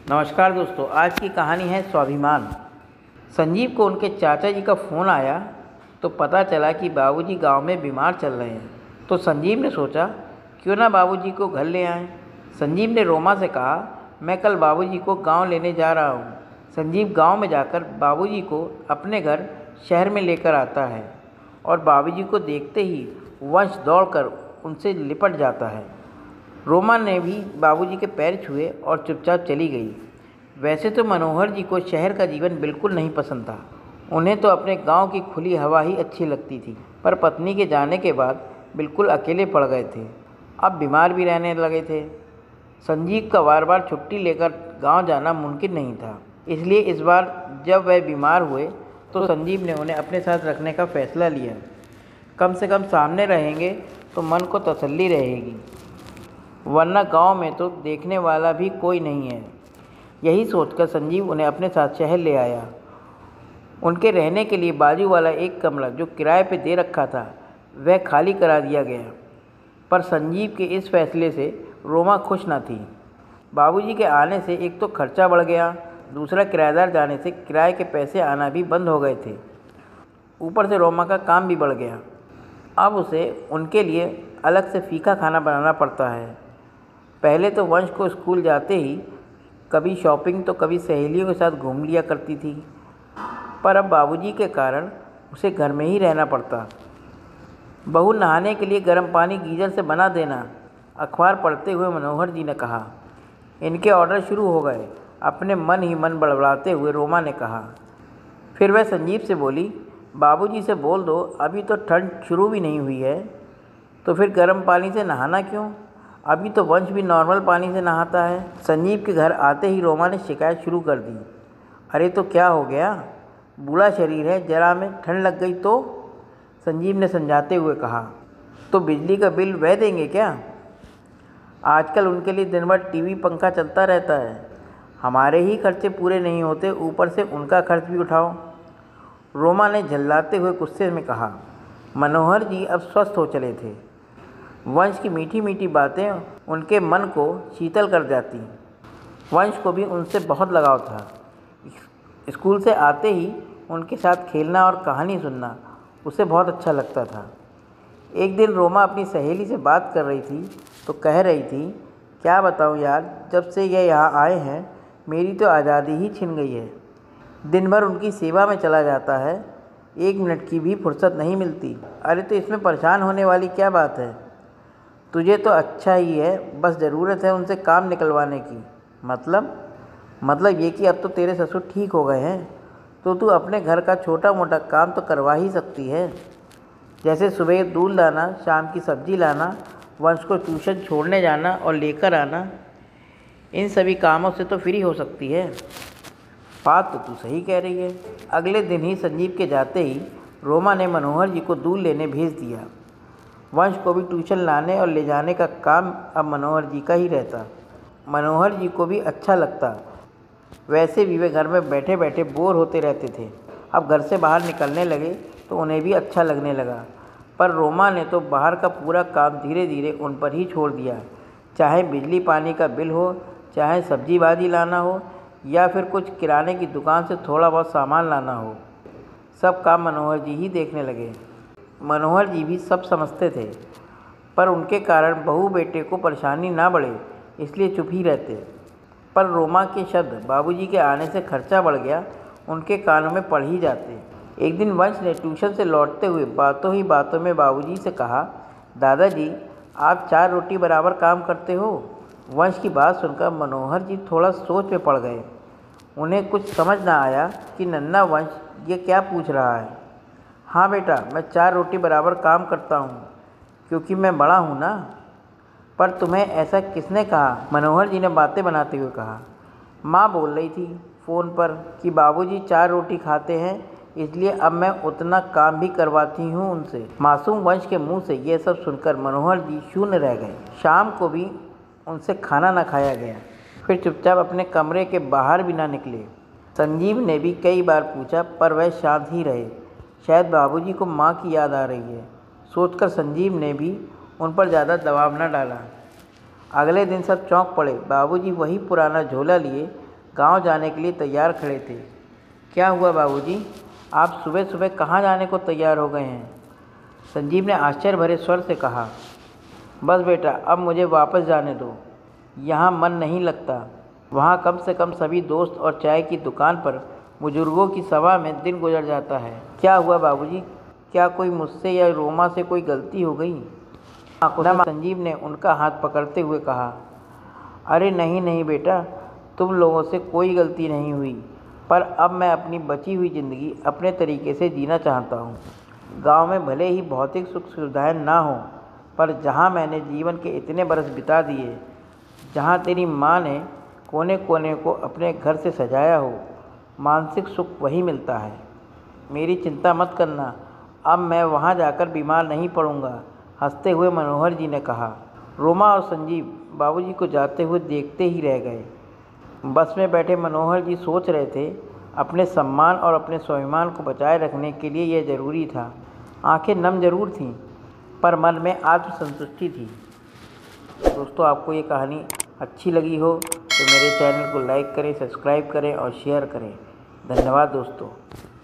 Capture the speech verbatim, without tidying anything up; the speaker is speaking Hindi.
नमस्कार दोस्तों, आज की कहानी है स्वाभिमान। संजीव को उनके चाचा जी का फ़ोन आया तो पता चला कि बाबूजी गांव में बीमार चल रहे हैं। तो संजीव ने सोचा क्यों ना बाबूजी को घर ले आएं। संजीव ने रोमा से कहा, मैं कल बाबूजी को गांव लेने जा रहा हूं। संजीव गांव में जाकर बाबूजी को अपने घर शहर में लेकर आता है और बाबूजी को देखते ही वंश दौड़कर उनसे लिपट जाता है। रोमा ने भी बाबूजी के पैर छुए और चुपचाप चली गई। वैसे तो मनोहर जी को शहर का जीवन बिल्कुल नहीं पसंद था। उन्हें तो अपने गांव की खुली हवा ही अच्छी लगती थी, पर पत्नी के जाने के बाद बिल्कुल अकेले पड़ गए थे। अब बीमार भी रहने लगे थे। संजीव का बार बार छुट्टी लेकर गांव जाना मुमकिन नहीं था, इसलिए इस बार जब वह बीमार हुए तो संजीव ने उन्हें अपने साथ रखने का फैसला लिया। कम से कम सामने रहेंगे तो मन को तसल्ली रहेगी, वरना गांव में तो देखने वाला भी कोई नहीं है। यही सोचकर संजीव उन्हें अपने साथ शहर ले आया। उनके रहने के लिए बाजू वाला एक कमरा जो किराए पे दे रखा था वह खाली करा दिया गया। पर संजीव के इस फैसले से रोमा खुश न थी। बाबूजी के आने से एक तो खर्चा बढ़ गया, दूसरा किराएदार जाने से किराए के पैसे आना भी बंद हो गए थे। ऊपर से रोमा का काम भी बढ़ गया। अब उसे उनके लिए अलग से फीका खाना बनाना पड़ता है। पहले तो वंश को स्कूल जाते ही कभी शॉपिंग तो कभी सहेलियों के साथ घूम लिया करती थी, पर अब बाबूजी के कारण उसे घर में ही रहना पड़ता। बहू नहाने के लिए गर्म पानी गीजर से बना देना, अखबार पढ़ते हुए मनोहर जी ने कहा। इनके ऑर्डर शुरू हो गए, अपने मन ही मन बड़बड़ाते हुए रोमा ने कहा। फिर वह संजीव से बोली, बाबूजी से बोल दो अभी तो ठंड शुरू भी नहीं हुई है, तो फिर गर्म पानी से नहाना क्यों? अभी तो वंश भी नॉर्मल पानी से नहाता है। संजीव के घर आते ही रोमा ने शिकायत शुरू कर दी। अरे तो क्या हो गया, बूढ़ा शरीर है, जरा में ठंड लग गई तो? संजीव ने समझाते हुए कहा। तो बिजली का बिल वह देंगे क्या? आजकल उनके लिए दिन भर टीवी पंखा चलता रहता है। हमारे ही खर्चे पूरे नहीं होते, ऊपर से उनका खर्च भी उठाओ। रोमा ने झल्लाते हुए गुस्से में कहा। मनोहर जी अब स्वस्थ हो चले थे। वंश की मीठी मीठी बातें उनके मन को शीतल कर जाती। वंश को भी उनसे बहुत लगाव था। स्कूल से आते ही उनके साथ खेलना और कहानी सुनना उसे बहुत अच्छा लगता था। एक दिन रोमा अपनी सहेली से बात कर रही थी तो कह रही थी, क्या बताऊं यार, जब से यह यहाँ आए हैं मेरी तो आज़ादी ही छिन गई है। दिन भर उनकी सेवा में चला जाता है, एक मिनट की भी फुर्सत नहीं मिलती। अरे तो इसमें परेशान होने वाली क्या बात है? तुझे तो अच्छा ही है, बस ज़रूरत है उनसे काम निकलवाने की। मतलब मतलब ये कि अब तो तेरे ससुर ठीक हो गए हैं तो तू अपने घर का छोटा मोटा काम तो करवा ही सकती है, जैसे सुबह दूध लाना, शाम की सब्ज़ी लाना, वंश को ट्यूशन छोड़ने जाना और लेकर आना। इन सभी कामों से तो फ्री हो सकती है। बात तो तू सही कह रही है। अगले दिन ही संजीव के जाते ही रोमा ने मनोहर जी को दूध लेने भेज दिया। वंश को भी ट्यूशन लाने और ले जाने का काम अब मनोहर जी का ही रहता। मनोहर जी को भी अच्छा लगता। वैसे भी वे घर में बैठे बैठे बोर होते रहते थे। अब घर से बाहर निकलने लगे तो उन्हें भी अच्छा लगने लगा। पर रोमा ने तो बाहर का पूरा काम धीरे धीरे उन पर ही छोड़ दिया। चाहे बिजली पानी का बिल हो, चाहे सब्जी भाजी लाना हो, या फिर कुछ किराने की दुकान से थोड़ा बहुत सामान लाना हो, सब काम मनोहर जी ही देखने लगे। मनोहर जी भी सब समझते थे, पर उनके कारण बहू बेटे को परेशानी ना बढ़े इसलिए चुप ही रहते। पर रोमा के शब्द बाबूजी के आने से खर्चा बढ़ गया उनके कानों में पड़ ही जाते। एक दिन वंश ने ट्यूशन से लौटते हुए बातों ही बातों में बाबूजी से कहा, दादाजी आप चार रोटी बराबर काम करते हो। वंश की बात सुनकर मनोहर जी थोड़ा सोच में पड़ गए। उन्हें कुछ समझ ना आया कि नन्हा वंश ये क्या पूछ रहा है। हाँ बेटा, मैं चार रोटी बराबर काम करता हूँ क्योंकि मैं बड़ा हूँ ना। पर तुम्हें ऐसा किसने कहा? मनोहर जी ने बातें बनाते हुए कहा। माँ बोल रही थी फ़ोन पर कि बाबूजी चार रोटी खाते हैं, इसलिए अब मैं उतना काम भी करवाती हूँ उनसे। मासूम वंश के मुंह से ये सब सुनकर मनोहर जी शून्य रह गए। शाम को भी उनसे खाना न खाया गया। फिर चुपचाप अपने कमरे के बाहर भी ना निकले। संजीव ने भी कई बार पूछा पर वह शांत ही रहे। शायद बाबूजी को माँ की याद आ रही है, सोचकर संजीव ने भी उन पर ज़्यादा दबाव न डाला। अगले दिन सब चौंक पड़े। बाबूजी वही पुराना झोला लिए गांव जाने के लिए तैयार खड़े थे। क्या हुआ बाबूजी, आप सुबह सुबह कहाँ जाने को तैयार हो गए हैं? संजीव ने आश्चर्य भरे स्वर से कहा। बस बेटा, अब मुझे वापस जाने दो। यहाँ मन नहीं लगता। वहाँ कम से कम सभी दोस्त और चाय की दुकान पर बुजुर्गों की सभा में दिन गुजर जाता है। क्या हुआ बाबूजी, क्या कोई मुझसे या रोमा से कोई गलती हो गई? संजीव ने उनका हाथ पकड़ते हुए कहा। अरे नहीं नहीं बेटा, तुम लोगों से कोई गलती नहीं हुई, पर अब मैं अपनी बची हुई ज़िंदगी अपने तरीके से जीना चाहता हूँ। गांव में भले ही भौतिक सुख सुविधाएं ना हों, पर जहाँ मैंने जीवन के इतने बरस बिता दिए, जहाँ तेरी माँ ने कोने कोने को अपने घर से सजाया हो, मानसिक सुख वही मिलता है। मेरी चिंता मत करना, अब मैं वहाँ जाकर बीमार नहीं पड़ूंगा, हंसते हुए मनोहर जी ने कहा। रोमा और संजीव बाबूजी को जाते हुए देखते ही रह गए। बस में बैठे मनोहर जी सोच रहे थे, अपने सम्मान और अपने स्वाभिमान को बचाए रखने के लिए यह ज़रूरी था। आंखें नम जरूर थीं, पर मन में आत्मसंतुष्टि थी। दोस्तों, आपको ये कहानी अच्छी लगी हो तो मेरे चैनल को लाइक करें, सब्सक्राइब करें और शेयर करें। धन्यवाद दोस्तों।